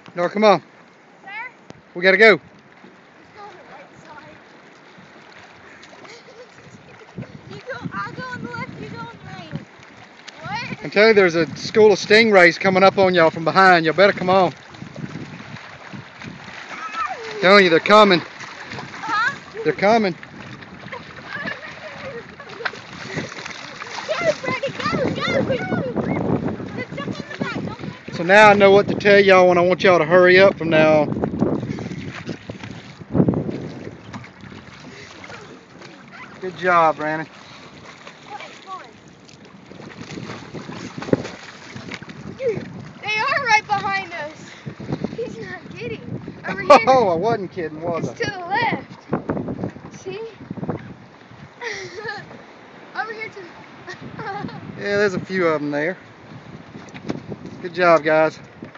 Nora, come on. Sir? We gotta go. Let's go on the right side. I'll go on the left, you go on the right. What? I'm telling you, there's a school of stingrays coming up on y'all from behind. Y'all better come on. I'm telling you, they're coming. Huh? They're coming. Go, Freddie, go. Just jump on the back. Don't So now I know what to tell y'all when I want y'all to hurry up from now on. Good job, Brandon. They are right behind us. He's not kidding. Over here. Oh, I wasn't kidding, was It's I? to the left. See? Over here to the... Yeah, there's a few of them there. Good job, guys.